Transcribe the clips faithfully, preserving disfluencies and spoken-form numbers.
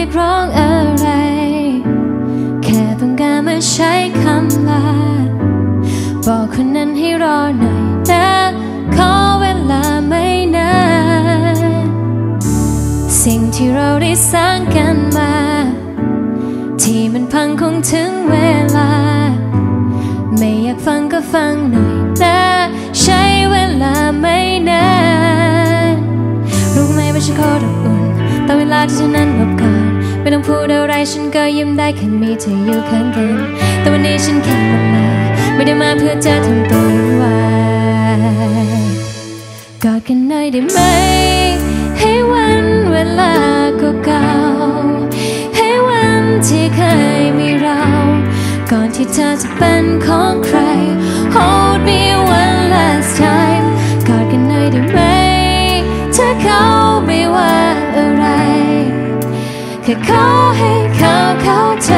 กร้องอะไรแค่ต้องการมาใช้คำลาบอกคนนั้นให้รอหน่อยนะขอเวลาไม่นานสิ่งที่เราได้สร้างกันมาที่มันพังคงถึงเวลาไม่อยากฟังก็ฟังหน่อยนะใช้เวลาไม่นานรู้ไหมว่าฉันโคตรอบอุ่นตอนเวลาที่เธอนั้นหลบกอดไม่ต้องพูดอะไรฉันก็ยิ้มได้แค่มีเธออยู่ข้างกันแต่วันนี้ฉันแค่มาลาไม่ได้มาเพื่อจะทำตัววุ่นวายกอดกันหน่อยได้ไหมให้วันเวลาเก่าๆให้วันที่เคยมีเราก่อนที่เธอจะเป็นของใคร Hold me one last time กอดกันหน่อยได้ไหมถ้าเขาไม่ว่าอะไรแค่ขอให้เขาเข้าใจ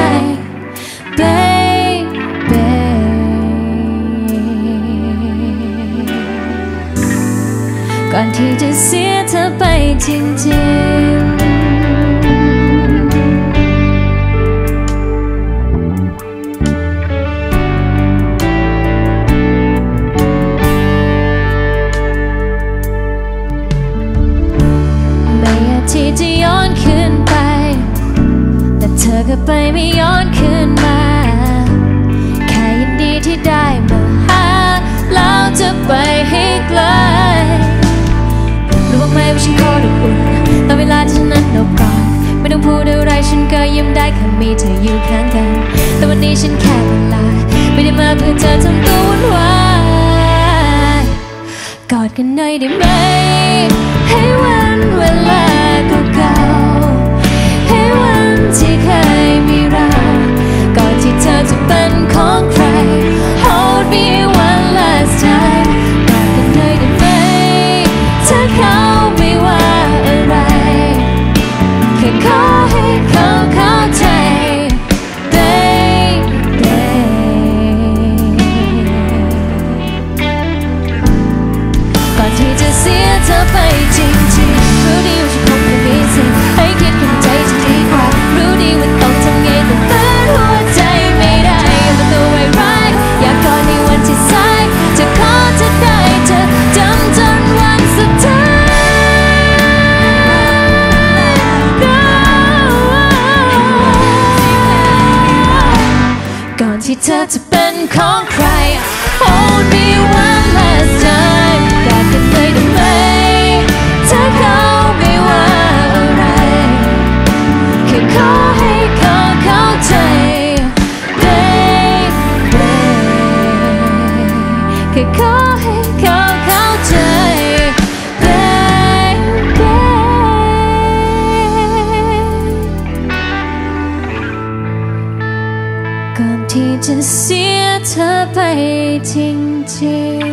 Baby ก่อนที่จะเสียเธอไปจริงๆที่จะย้อนคืนไปแต่เธอก็ไปไม่ย้อนคืนมาแค่ยินดีที่ได้มาหาแล้วจะไปให้ไกลรู้บ้างไหมว่าฉันโคตรอบอุ่นตอนเวลาที่ฉันนั้นหลบกอดไม่ต้องพูดอะไรฉันก็ยิ้มได้แค่มีเธออยู่ข้างกันแต่วันนี้ฉันแค่เวลาไม่ได้มาเพื่อจะทำตัววุ่นวายกอดกันหน่อยได้ไหมให้วันเวลาเก่าๆให้วันที่เคยมีเราก่อนที่เธอจะเป็นของใคร Hold me one last time กอดกันหน่อยได้ไหมถ้าเขาไม่ว่าอะไรแค่ขอให้เขาเข้าใจ Baby ก่อนที่จะเสียเธอไปจริงรู้ดีว่าฉันคงไม่มีสิทธิ์ให้คิดกันใจจะดีกว่ารู้ดีว่าต้องทำไงแต่เปิดหัวใจไม่ได้อย่ามาตัวร้ายๆอยากกอดในวันที่สายจะขอจะได้เธอจำจนวันสุดท้ายก่อนที่เธอจะเป็นของใคร Hold me one last time กอดกันเลยได้ไหมถ้าเขาไม่ว่าอะไรแค่ขอให้เขาเข้าใจ Baby แค่ขอให้เขาเข้าใจ Baby ก่อนที่จะเสียเธอไปจริงๆ